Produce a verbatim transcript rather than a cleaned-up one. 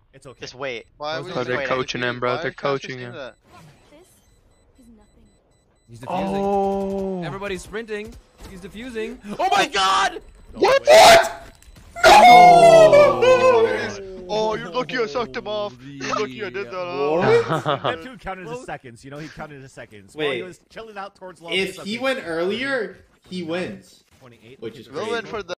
It's okay. Just wait. Why Just are Oh, they're wait. coaching him, bro. They're coaching him. This is nothing. He's defusing. Oh. Everybody's sprinting. He's defusing. Oh my god! What? What? Oh. Oh, you're lucky I sucked him off. You're lucky I did that. That dude counted his seconds. You know, he counted his seconds. While he Wait. was chilling out towards long. If he went earlier, he wins. twenty-eight. Which is We'll crazy. win for the